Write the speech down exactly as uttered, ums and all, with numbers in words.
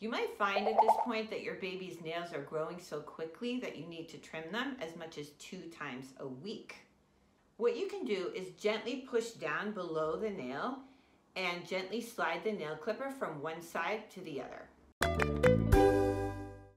You might find at this point that your baby's nails are growing so quickly that you need to trim them as much as two times a week. What you can do is gently push down below the nail and gently slide the nail clipper from one side to the other.